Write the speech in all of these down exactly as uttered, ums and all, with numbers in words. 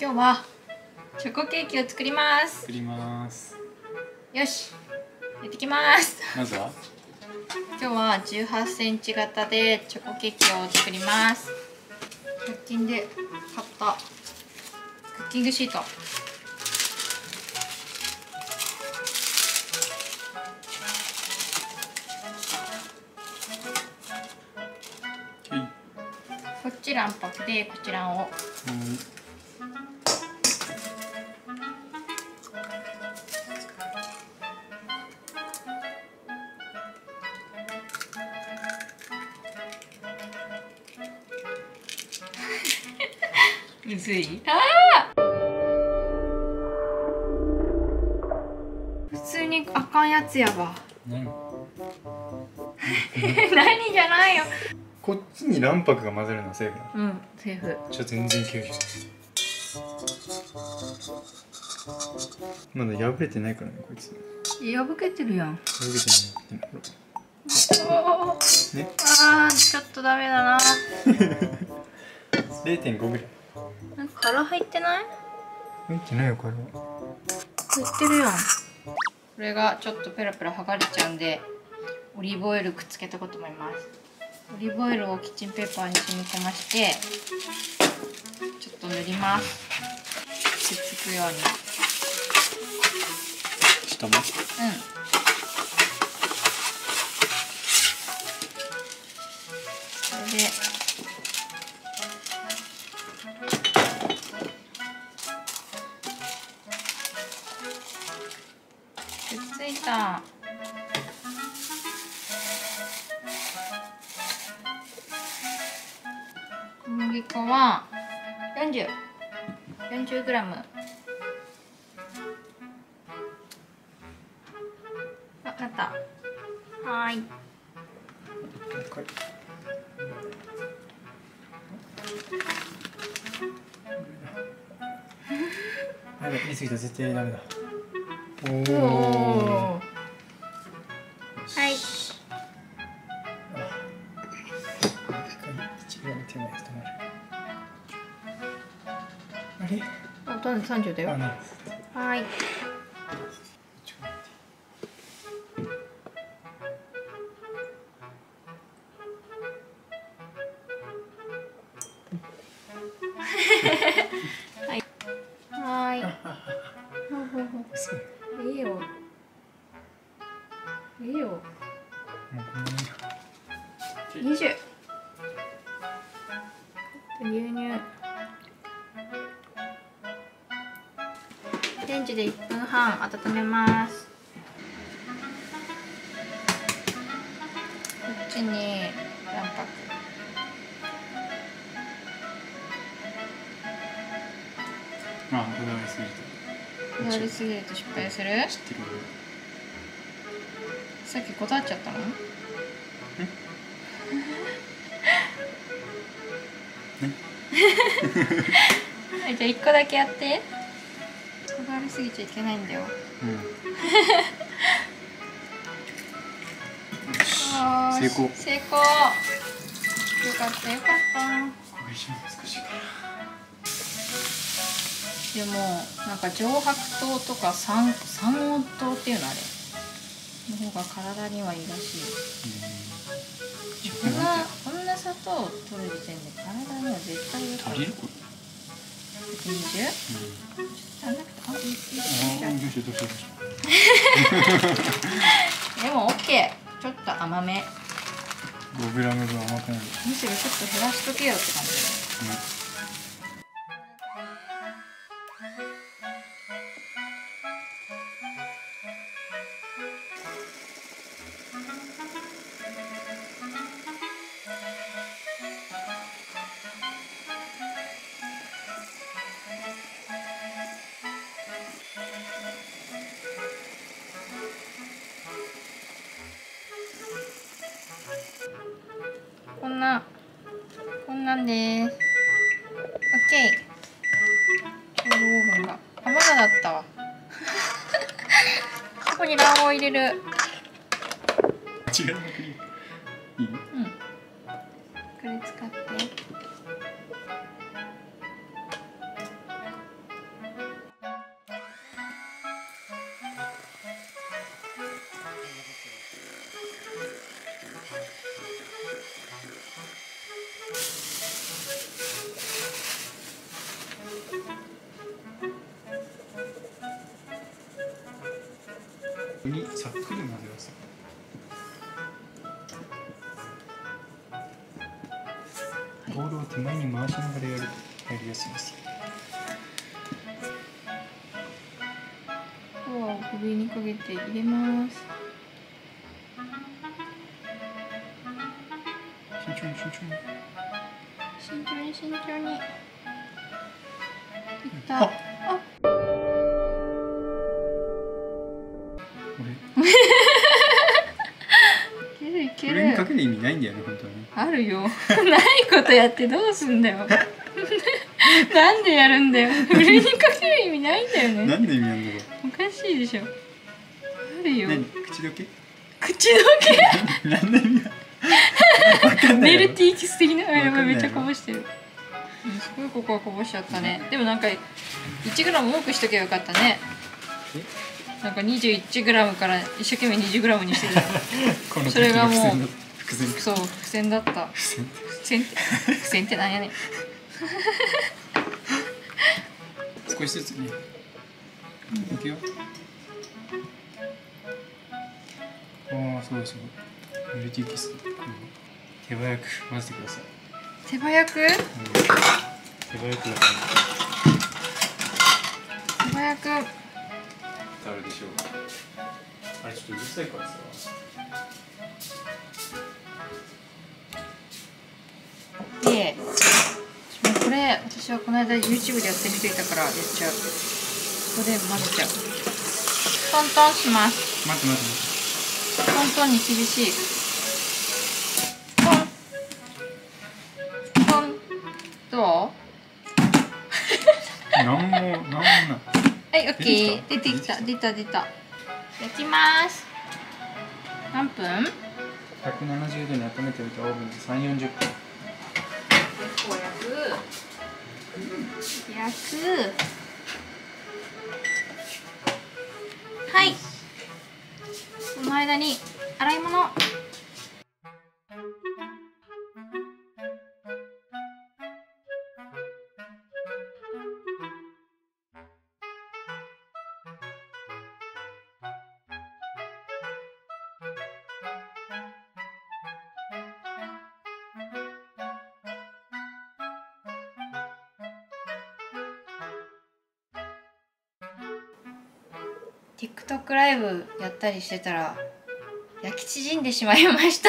今日はチョコケーキを作ります。 作ります。 よし、やってきます。 まずは今日はじゅうはちセンチ型でチョコケーキを作ります。ひゃく均で買ったクッキングシート。こっち卵白でこちらを、うんむずい。ああ。普通にあかんやつやわ。 何？ 何じゃないよ。 こっちに卵白が混ぜるのはセーフなの？ うん、セーフ。 じゃあ全然いけるじゃん。まだ破れてないからね、こいつ。 破けてるやん。 破けてない。 おお。ね。ああ、ちょっとダメだな。 れいてんごぐらい。 なんか殻入ってない？ 入ってないよ、殻。 入ってるやん。これがちょっとペラペラ剥がれちゃうんで、オリーブオイルくっつけておこうと思います。オリーブオイルをキッチンペーパーに染み込ましてちょっと塗ります。くっつくように。 下も？うん。 それでくっついた。小麦粉はよんじゅう、よんじゅうグラム。あ、なった。はーい。 あれ、入れすぎたら絶対ダメだ。おお。はい。 あれ？ あ、とさんじゅうだよ。はい。はい。はい。いいよ。いいよ。にじゅう。牛乳。レンジでいっぷんはん温めます。こっちに卵白。 あ、こだわりすぎると。 こだわりすぎると失敗する？ 知ってる。 さっきこだわっちゃったの？はい、じゃあいっこだけやって。こだわりすぎちゃいけないんだよ。うん。成功。成功。よかったよかった。 これ以上難しいから。 でもなんか上白糖とか三三黄糖っていうのあれの方が体にはいいらしい。こんなこんな砂糖を取る時点で体には絶対良くない。 足りるこれ？ にじゅう？うん。ちょっと足んなくて、あ、いいいいじゃん。どうしようどうしよう。でもオッケー。ちょっと甘め。 ごグラム分甘くない。 むしろちょっと減らしとけよって感じだよね。こんな、こんなんです。オッケー。ちょうどオーブンが。あ、まだだったわ。ここに卵黄を入れる。 違いなくいい？うん。 これ使って。 にさっくり混ぜます。ボールを手前に回しながらやるとやりやすいです。 コアを首にかけて入れます。 慎重に慎重に。 慎重に慎重に。いった。 あ、 あ。いけるいける。 上にかける意味ないんだよね本当に。 あるよ。ないことやってどうすんだよ。なんでやるんだよ。上にかける意味ないんだよね。 なんで意味あんだろう。 おかしいでしょ。あるよ。 何？口どけ？ 口どけ。 なんで意味わかんない。 メルティーキス的な。やばいめっちゃこぼしてる。すごいここはこぼしちゃったね。でもなんかいちグラム多くしとけばよかったね。なんかにじゅういちグラムから一生懸命にじゅうグラムにしてる。それがもう伏線。 そう伏線だった。伏線って伏線ってなんやねん。 少しずつね。いくよ。ああ、すごいすごい。メルティーキス。手早く混ぜてください。 手早く？ 手早くだから。 手早く。 あるでしょう。あれちょっとうるさいからさ。 で、これ私はこの間 YouTube でやってる人いたからやっちゃう。ここで混ぜちゃう。トントンします。 待って待って待って。 トントンに厳しい。トン。トン。どう？ なんもなんもない。 はい、オッケー。出てきた、出た出た。焼きます。何分？ ひゃくななじゅうどに温めておいたオーブンでさんじゅうよんじゅっぷん。 結構焼く。焼く。はい。その間に洗い物。TikTok ライブやったりしてたら焼き縮んでしまいました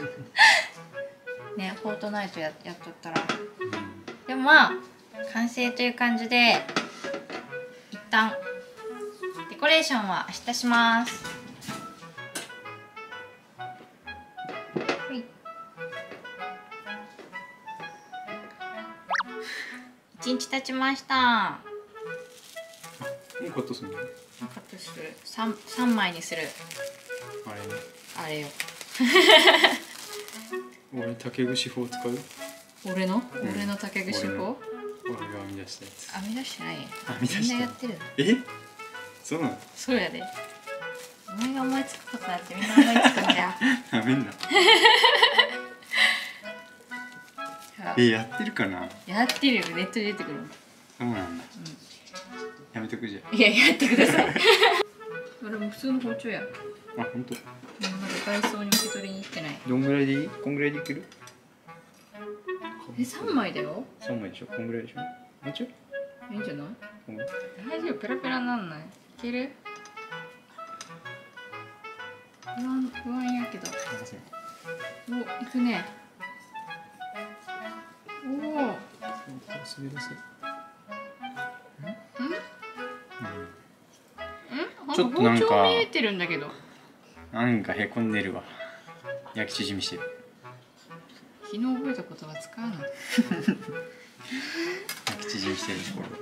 ね、フォートナイト や, やっとったら、でもまあ完成という感じで一旦デコレーションは明日します。はい、一日経ちました。 もうカットするの？ カットする。三三枚にする。 あれね。 あれよ。 俺竹串法使う？ 俺の、 うん、 俺の竹串法？ 俺が編み出したやつ。 編み出してない。 編み出した。 みんなやってる。 え？そうなの？ そうやで。お前が思いつくことだってみんな思いつくんじゃ。 やめんな。え、やってるかな？ やってるよ。ネットで出てくる。 そうなんだ。うん、やめとくじゃん。 いや、やってください。あれも普通の包丁や。 あ、本当。 まだダイソーに受け取りに行ってない。 どんぐらいでいい？こんぐらいでいける？ え、三枚だよ。 三枚でしょ？こんぐらいでしょ？もうちょい？ いいんじゃない？ うん、 大丈夫、ペラペラなんない。いける？不安、不安やけど。お、いくね。おお。 滑らせ。ん？ ん？ ちょっとなんか包丁見えてるんだけど。 なんかへこんでるわ。焼き縮みしてる。 昨日覚えたことは使うの。 焼き縮みしてるところ。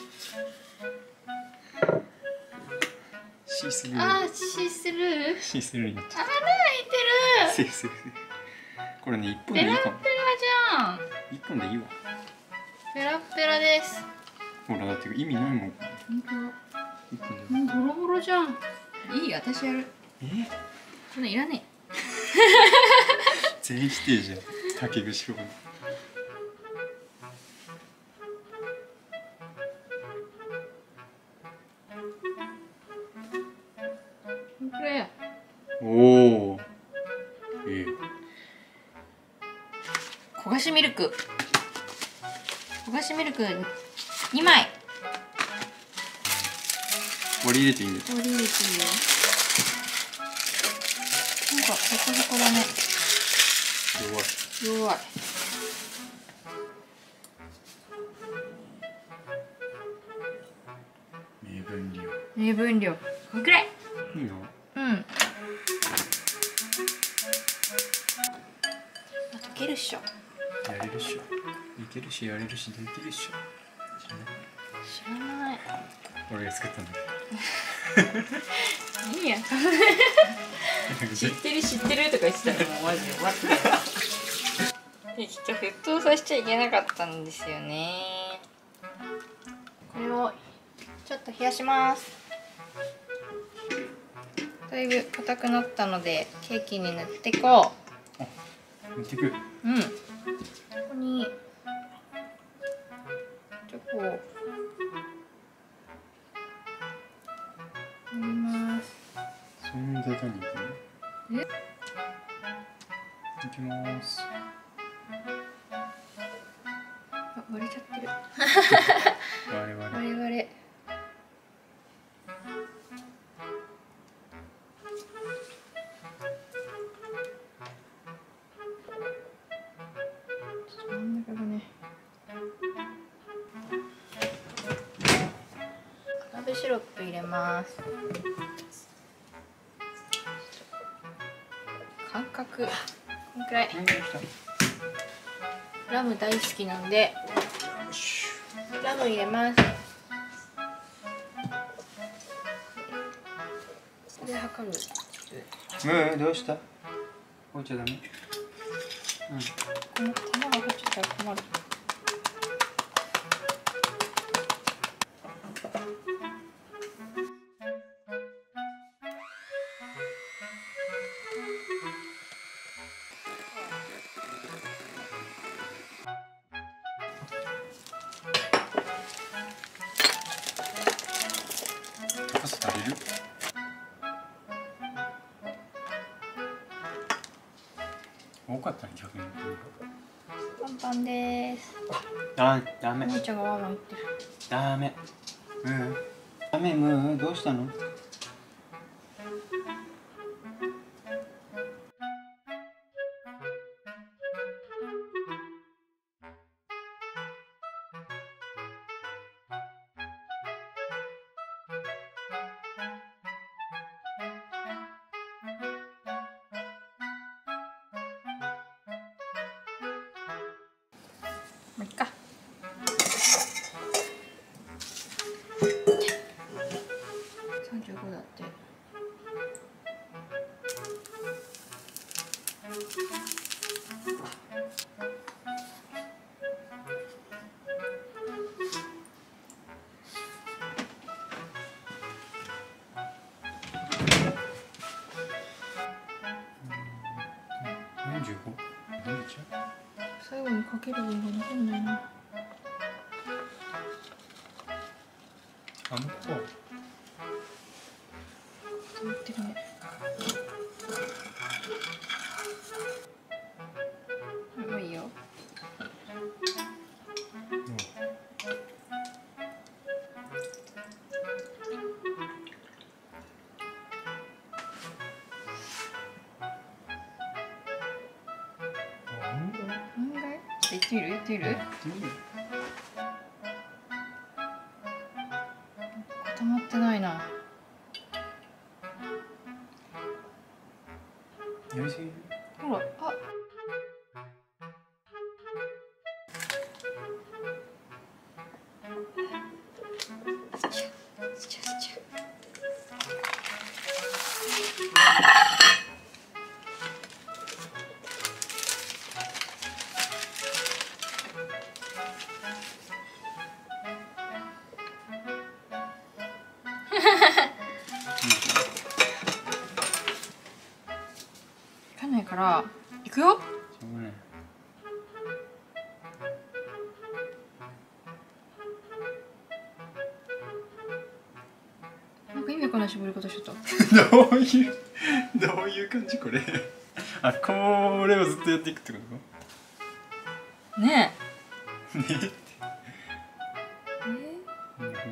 シースルー。 あー、シースルー。 シースルーになっちゃう。 穴開いてる。 せいせいせい。これね、一本でペラペラいいかも。 じゃん。 一本でいいわ。 ペラペラです。 ほらだって意味ないもん。 本当だ。 一本で。 うん、ボロボロじゃん。いい、私やる。 え？ そんないらねえ。 全否定じゃん。竹串を。 これや。 おお。ええ。 焦がしミルク。焦がしミルクにまい。 割り入れていいんだよ。 割り入れていいよ。なんかそこそこだね。 弱い。 弱い。 目分量。 目分量。こんくらい。 いいの？ うん。溶けるっしょ。 やれるっしょ。いけるしやれるしできるっしょ。 知らない。 俺が作ったんだいいや。知ってる知ってるとか言ってたらもうマジで終わってた。できっと沸騰させちゃいけなかったんですよね。これをちょっと冷やします。だいぶ硬くなったのでケーキに塗っていこう。塗っていく。 う。うん。ここにチョコを塗ります。 そんなに大胆にいくの？ え？ いきます。 あ、割れちゃってる。 我々。 我々。真ん中がね。鍋シロップ入れます。感覚こんくらい。ラム大好きなんでラム入れます。これ測る。 ムーどうした？置いちゃダメ。うん。 この玉が入っちゃったら困る。 高さ足りる？多かったね逆に。 パンパンです。 あ、ダメ。 お兄ちゃんがワンワン言ってる。 ダメ。ムー。ダメムーどうしたの？ もういっか。三十五だって。 四十五。何ちゃう？ 最後にかける分が残んないな。 あの子。 固まってるね。もういいよ。案外？ちょっと言ってみる？言ってみる？固まってないな。 やりすぎ？ ほら、あ。いかないからいくよ。 しょうがない。 なんか意味わかんない絞り方しちゃった。 どういうどういう感じこれあ、これをずっとやっていくってこねとねえふんふんふん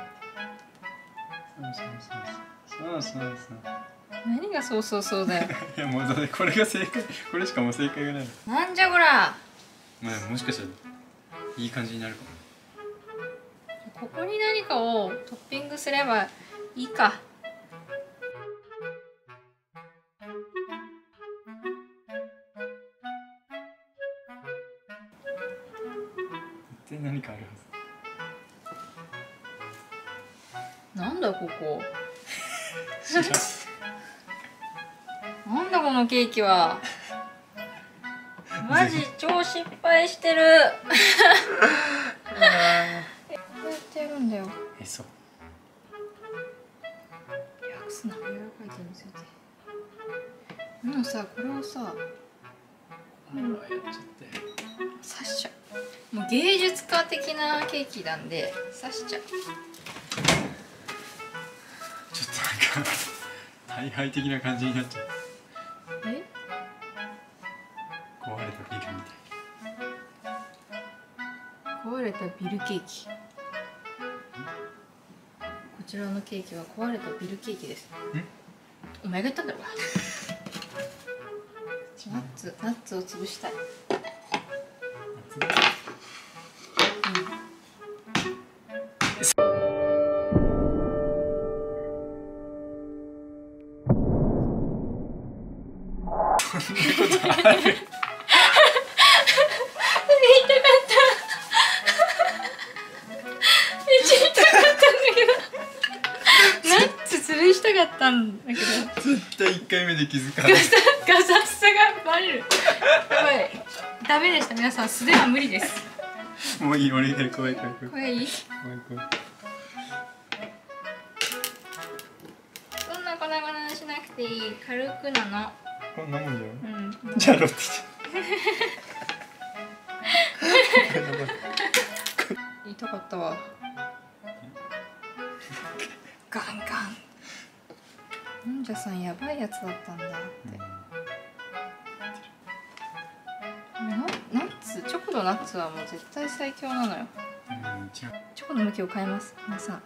そうそうそうそうそうそう何がそうそうそうだよいやもうだってこれが正解、これしかもう正解がない。 なんじゃこら。 まあもしかしたらいい感じになるかも。 ここに何かをトッピングすればいいか。 絶対何かあるはなんだここ。 ず。知らんなんだこのケーキは。マジ超失敗してる。こうやってやるんだよ。 え、そう。 訳すな。柔らかいと見せて。でもさ、これをさ、 うん、やっちゃって。 刺しちゃう。もう芸術家的なケーキなんで刺しちゃう。 ちょっとなんか大敗的な感じになっちゃう。 え？ 壊れたビルみたい。 壊れたビルケーキ。こちらのケーキは壊れたビルケーキです。お前が言ったんだろうが。ナッツ、ナッツを潰したい。 そんなことある？ 潰したかったんだけど絶対いっかいめで気づかない。 ガサガサツさがバレる。やばい、ダメでした。皆さん素では無理です。 もういい、俺が怖い怖い怖いこれいい。 怖い怖い。 そんな粉々にしなくていい。軽くなの。 こんなもんじゃん。 うん。 じゃあロッテじゃん。 言いたかったわ。ガンガン。忍者さんやばいやつだったんだって。ナッツ、チョコのナッツはもう絶対最強なのよ。 うん、 チョコの向きを変えます、皆さん。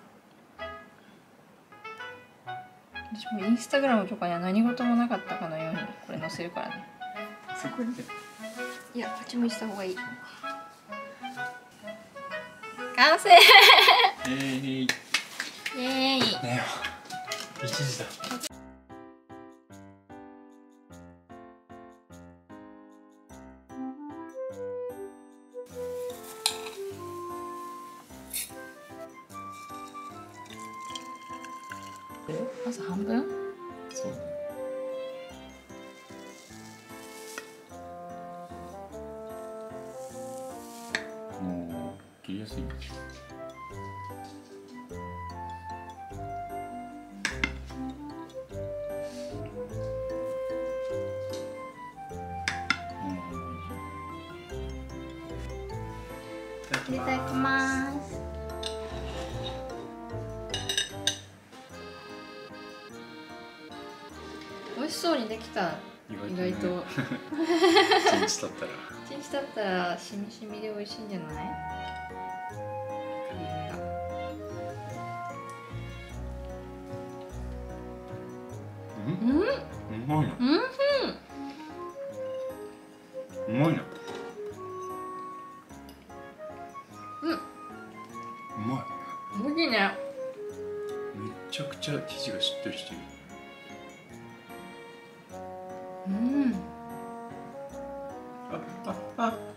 私もインスタグラムとかには何事もなかったかのようにこれ載せるからね。 そこに。 いや、こっち向いてた方がいい。完成。 えー、 イエーイ。 ねえ、一時だ。 まず半分。 そうだね。もう切りやすい。 いただきます。美味しそうにできた。意外と。 一日経ったら。 一日経ったらしみしみで美味しいんじゃない？ うん？ うん？ うまいな。 うん？ うまいな。 うん。 うまい。 おいしいね。 めちゃくちゃ生地がしっとりしてる。 うん。 あ、あ、あ。